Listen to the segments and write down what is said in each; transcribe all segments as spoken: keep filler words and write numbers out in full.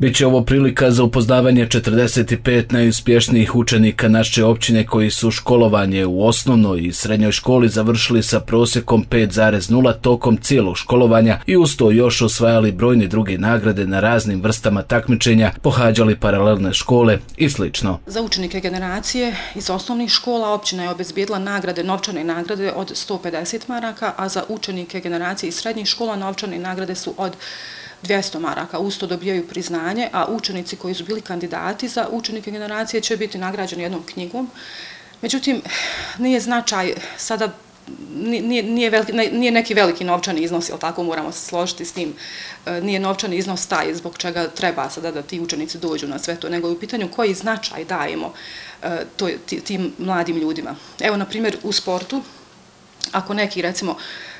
Biće ovo prilika za upoznavanje četrdeset pet najuspješnijih učenika naše općine koji su školovanje u osnovnoj i srednjoj školi završili sa prosjekom pet zarez nula tokom cijelog školovanja i uz to još osvajali brojne druge nagrade na raznim vrstama takmičenja, pohađali paralelne škole i slično. Za učenike generacije iz osnovnih škola općina je obezbijedila nagrade, novčane nagrade od sto pedeset maraka, a za učenike generacije iz srednjih škola novčane nagrade su od dvjesto maraka. Usto dobijaju priznanje, a učenici koji su bili kandidati za učenike generacije će biti nagrađeni jednom knjigom. Međutim, nije značaj sada, nije, nije, veliki, nije neki veliki novčani iznos, jel tako, moramo se složiti s tim, nije novčani iznos taj zbog čega treba sada da ti učenici dođu na sve to, nego je u pitanju koji značaj dajemo to, tim mladim ljudima. Evo, na primjer, u sportu, ako neki, recimo,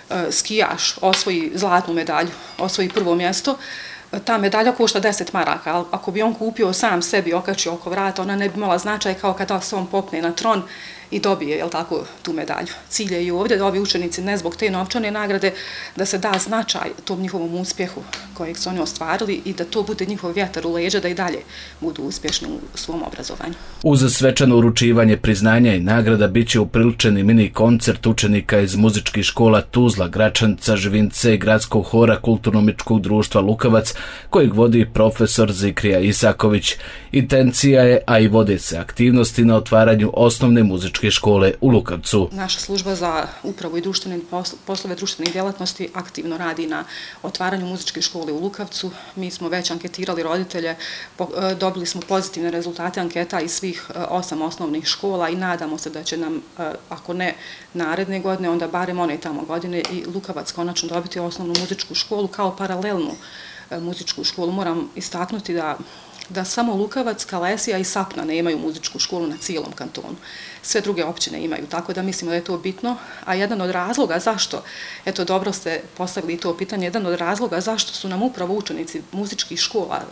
skijaš osvoji zlatnu medalju, osvoji prvo mjesto, ta medalja košta deset maraka, ali ako bi on kupio sam sebi, okačio oko vrata, ona ne bi imala značaj kao kada se on popne na tron i dobije, jel tako, tu medalju. Cilj je i ovdje da ovi učenici ne zbog te novčane nagrade, da se da značaj tom njihovom uspjehu kojeg su oni ostvarili i da to bude njihov vjetar u leđa da i dalje budu uspješni u svom obrazovanju. Uz svečano uručivanje priznanja i nagrada biće upriličeni mini koncert učenika iz muzičkih škola Tuzla, Gračanca, Živince i gradskog hora Kulturno-umjetničkog društva Lukavac, kojeg vodi profesor Zikrija Isaković. Intencija je, a i vode se aktivnosti na otvaranju osnovne muzičke škole u Lukavcu. Naša služba za upravu i društvene poslove društvenih djelatnosti aktivno radi na otvaranju muzičke škole u Lukavcu. Mi smo već anketirali roditelje, dobili smo pozitivne rezultate anketa iz svih osam osnovnih škola i nadamo se da će nam, ako ne naredne godine, onda barem one tamo godine i Lukavac konačno dobiti osnovnu muzičku školu kao paralelnu muzičku školu. Moram istaknuti da da samo Lukavac, Kalesija i Sapna ne imaju muzičku školu na cijelom kantonu. Sve druge općine imaju, tako da mislimo da je to bitno. A jedan od razloga zašto, eto dobro ste postavili to pitanje, jedan od razloga zašto su nam upravo učenici muzičkih škola,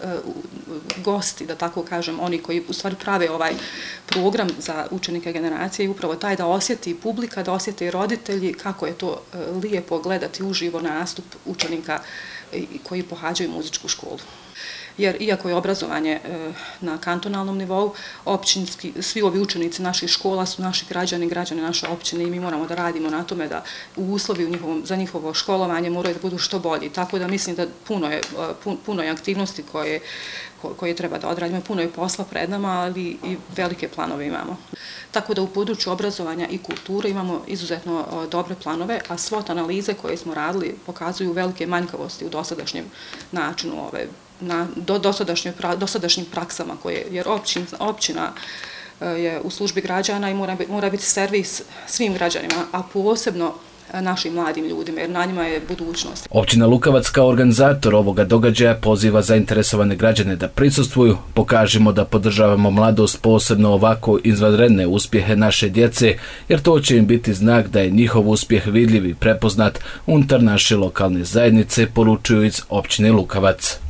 gosti, da tako kažem, oni koji u stvari prave ovaj program za učenike generacije i upravo taj da osjeti publika, da osjeti i roditelji kako je to lijepo gledati uživo nastup učenika koji pohađaju muzičku školu. Jer iako je obrazovanje na kantonalnom nivou, općinski, svi ovi učenici naših škola su naši građani, građani naše općine i mi moramo da radimo na tome da u uslovi u njihovom, za njihovo školovanje moraju da budu što bolji. Tako da mislim da puno je, puno je aktivnosti koje, koje treba da odradimo, puno je posla pred nama, ali i velike planove imamo. Tako da u području obrazovanja i kulture imamo izuzetno dobre planove, a svot analize koje smo radili pokazuju velike manjkavosti u dosadašnjem načinu ove na do, dosadašnjim praksama, koje, jer općin, općina je u službi građana i mora, mora biti servis svim građanima, a posebno našim mladim ljudima, jer na njima je budućnost. Općina Lukavac kao organizator ovoga događaja poziva zainteresovane građane da prisustvuju, pokažemo da podržavamo mladost, posebno ovako izvanredne uspjehe naše djece, jer to će im biti znak da je njihov uspjeh vidljiv i prepoznat unutar naše lokalne zajednice, poručuju iz općine Lukavac.